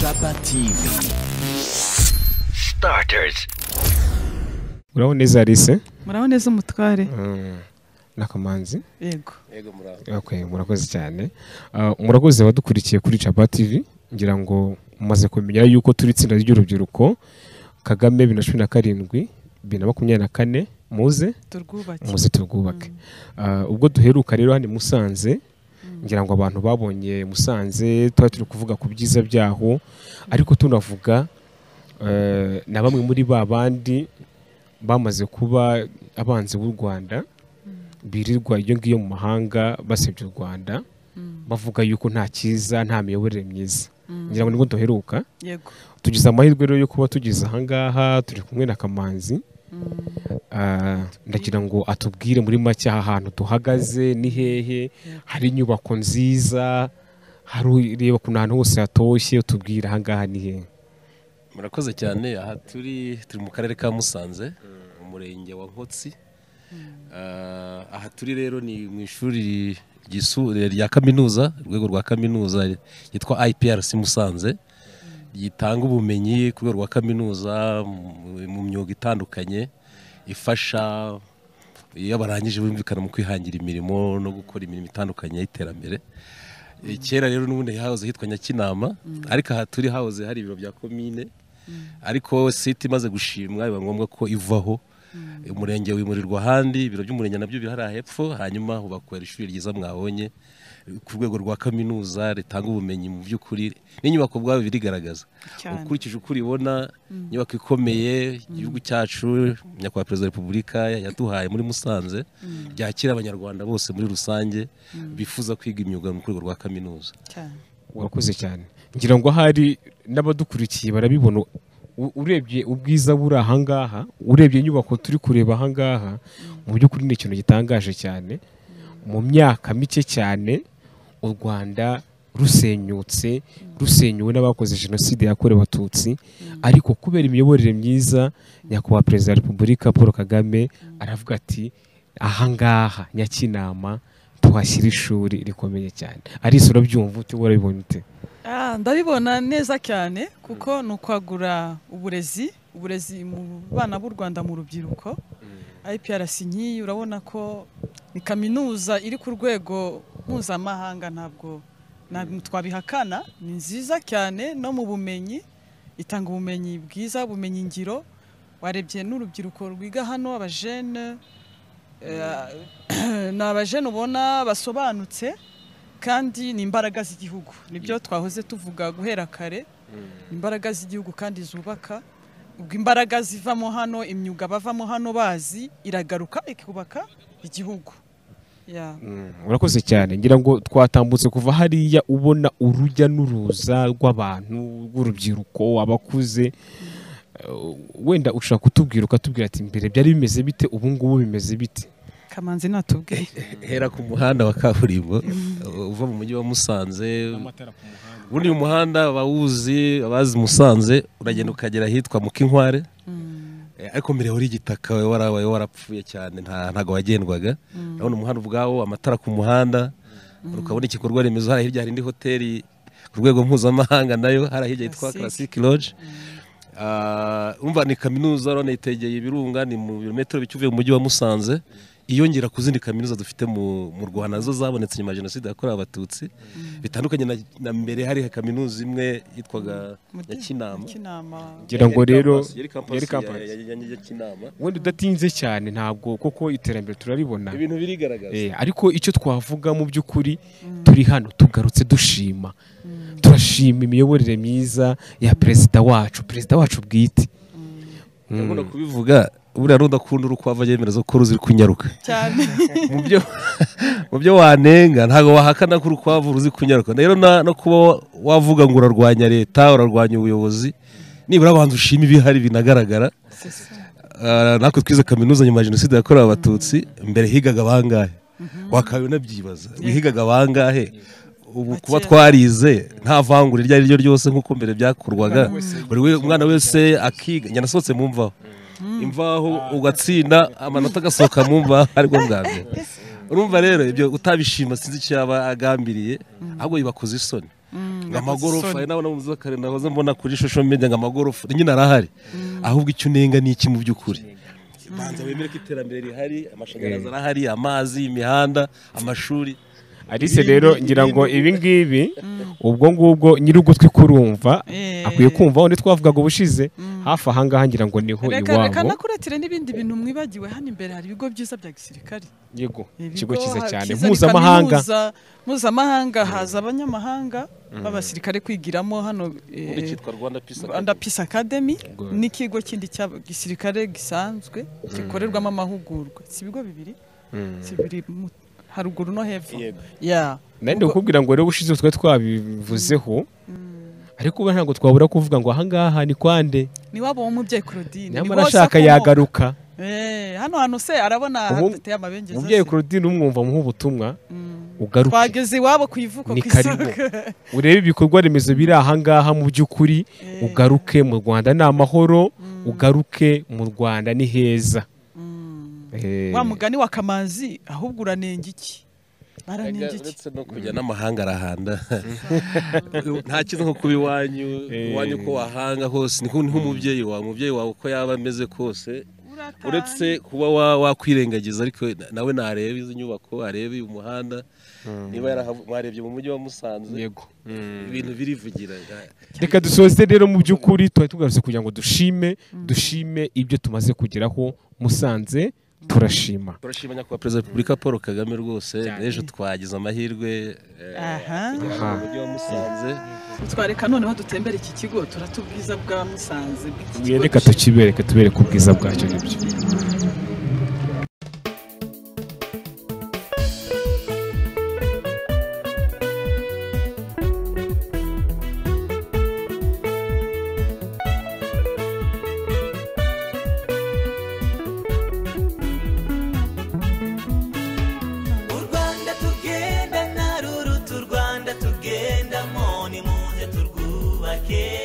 Chaba TV Starters. Muraho neza Alice? Muraho neza umutware? Nakamanzi? Yego. Yego muraho. Okay, murakoze cyane. Murakoze badukurikiye kuri Chaba TV, ngira ngo mumaze kumenya yuko turi itsinda ry'urubyiruko Kagame 2017 2024 muze turwubake. Ubwo duheruka rero hano Musanze, ngira ngo abantu babonye Musanze turi kuvuga ku byiza byaho, ariko tunavuga na bamwe muri babandi bamaze kuba abanzi b'u Rwanda birirwa iyo ngiyo mu mahanga basebye u Rwanda, bavuga yuko nta cyiza nta miyoborere myiza. Ngira ngo nibwo duheruka. Yego. Tugize amahirwe rero yo kuba tugize ahangaha turi kumwe na Kamanzi. Ndagira ngo atubwire muri make aha hantu tuhagaze ni hehe, hari inyubako nziza, hari reba ku hantu hose hatoshye, utubwire ahangaha ni hehe. Murakoze cyane. Aha turi mu karere ka Musanze, umurenge wa Nkotsi. Aha turi rero ni mu ishuri rya kaminuza, urwego rwa kaminuza yitwa IPRC Musanze, gitanga ubumenyi ku rwego rwa kaminuza mu myuga itandukanye ifasha iyo barangije bumvikana mu kwihangira imirimo no gukora imirimo itandukanye y'iterambere. Kera rero n'ubundi hahoze hitwa Nyakinama, ariko aha turi hahoze hari ibiro bya komine, ariko site imaze gushimwa biba ngombwa ko ivaho, umurenge wimurirwa ahandi, ibiro by'umurenge nabyo bihari hepfo, hanyuma hubakwera ishuri ryiza mwabonye ku rwego rwa kaminuza ritanga ubumenyi mu by'ukuri, n'inyubako bwabo birigaragaza. Ukurikije uko uribona, inyubako ikomeye, igihugu cyacu nyakubahwa Perezida wa Repubulika yaduhaye muri Musanze, ryakira abanyarwanda bose muri rusange bifuza kwiga imyuga mu rwego rwa kaminuza. Urakoze cyane. Ngira ngo ahari n'abadukurikiye barabibona, urebye ubwiza buri ahangaha, urebye inyubako turi kureba ahangaha, mu by'ukuri ni ikintu gitangaje cyane. Mu myaka mike cyane u Rwanda rusenyuwe n'abakoze jenoside yakorewe Abatutsi, ariko kubera imiyoborere myiza nyakubahwa Perezida wa Repubulika Paul Kagame aravuga ati ahangaha Nyakinama tuhashyira ishuri rikomeye cyane. Alice, urabyumva ute? Warabibonye ute? Ndabibona neza cyane, kuko ni ukwagura uburezi mu bana b'u Rwanda mu rubyiruko. IPRC nk'iyi urabona ko ni kaminuza iri ku rwego mpuzamahanga, ntabwo twabihakana, ni nziza cyane no mu bumenyi, itanga ubumenyi bwiza, ubumenyi ngiro. Warebye n'urubyiruko rwiga hano, abajene n'abajene ubona basobanutse, kandi ni imbaraga z'igihugu. Nibyo twahoze tuvuga guhera kare, imbaraga z'igihugu kandi zubaka. Ubwo imbaraga zivamo hano, imyuga bavamo hano bazi, iragaruka ikubaka igihugu. Urakoze cyane. Ngira ngo twatambutse kuva hariya ubona urujya n'uruza rw'abantu, rw'urubyiruko, abakuze. Wenda ushaka kutubwira ukatubwira ati mbere byari bimeze bite, ubu ngubu bimeze bite? Kamanzi natubwiye. Hera ku muhanda wa kaburimbo uva mu mujyi wa Musanze. Ubundi uyu muhanda bawuzi, abazi Musanze, uragenda ukagera hitwa mu Kinkware, ariko mbere wari igitaka, warapfuye cyane, ntago wagendwaga. Urabona umuhanda ubwawo, amatara ku muhanda, ukabona igikorwa remezo, hari hirya hari indi hoteli ku rwego mpuzamahanga nayo, hari hirya yitwa Classic Lodge. Umva ni kaminuza urabona itegeye ibirunga, ni mu birometero bicyuvuye mu mujyi wa Musanze, iyongera ku zindi kaminuza dufite mu Rwanda zo zabonetse nyuma ya jenoside yakorewe Abatutsi. Bitandukanye na mbere hari kaminuza imwe yitwaga Nyakinama. Ngira ngo rero yari campus ya Nyakinama. Wenda udatinze cyane, ntabwo koko iterambere turaribona, ibintu birigaragaza. Ariko icyo twavuga mu by'ukuri, turi hano tugarutse dushima, turashima imiyoborere myiza ya perezida wacu bwite. Ndabona kubivuga buriya rudakunda urukwavu yemereza ko ruziri kunyaruka cyane. mu byo wanenga ntago wahakana ko urukwavu ruzi kunyaruka. Rero no kuba wavuga ngo urarwanya leta, urarwanya ubuyobozi, nibura abantu ushima ibihari binagaragara. Natwe twize kaminuza nyuma ya jenoside yakorewe Abatutsi, mbere higaga bangahe? Wakabona byibaza, higaga bangahe? Ubu kuba twarize nta vangura iryo ari ryo ryose nk'uko mbere byakorwaga, buri umwana wese akiga. Nyanasohotse mu mvaho, imvaho ugatsinda, amanota agasohoka mu mvaho, ariko mbwabye urumva rero ibyo utabishima sinzi icyo yaba agambiriye, ahubwo bibakoze isoni. amagorofa nawe namuze kare nahoze mbona kuri social media amagorofa nyine arahari ahubwo icyo unenga ni iki mu by'ukuri banza wemere ko iterambere rihari amashanyarazi arahari amazi imihanda amashuri Alice rero ngira ngo ibi ngibi ubwo ngubwo nyir'ugutwi kurumva akwiye kumva aho twavugaga ubushize hafi ahangaha ngira ngo niho iwabo reka nakuretire n'ibindi bintu mwibagiwe hano imbere hari ibigo byiza bya gisirikare yego ikigo cyiza cyane mpuzamahanga haza abanyamahanga b'abasirikare kwigiramo hano cyitwa Rwanda Peace Academy n'ikigo kindi cya gisirikare gisanzwe gikorerwamo amahugurwa si ibigo bibiri haruguru no hepfo nande ukubwira ngo rero ushize twa twabivuzeho ariko uba ntabwo twabura kuvuga ngo ahangaha ni kwande ni wabo umubyeyi Claudine nyamara ashaka yagaruka hano se arabona hateye amabengeza umubyeyi Claudine umwumva mu ubutumwa ugaruka twageze iwabo kuyivuko kwisaka urebe ibikorwa remezo biri ahangaha mu by'ukuri ugaruke mu Rwanda ni amahoro ugaruke mu Rwanda ni heza wa mugani wa Kamanzi ahubwo uranenga iki baranenga iki uretse no kujya n'amahanga arahanda nta kintu nko kuba iwanyu ko wahanga hose niho umubyeyi wawe uko yaba ameze kose uretse kuba wakwirengagiza ariko nawe narebe izi nyubako arebe umuhanda niba mwarebye mu mujyi wa Musanze yego ibintu birivugira reka dusoze rero mu by'ukuri twari tugarutse kugira ngo dushime ibyo tumaze kugeraho Musanze turashima nyakubahwa perezida wa repubulika Paul Kagame rwose ejo twagize amahirwe mu mujyi wa Musanze twareka noneho dutembera iki kigo turatubwiza bwa Musanze reka tubereke ubwiza bwacyo nibyo Rwanda tugenda muze turwubake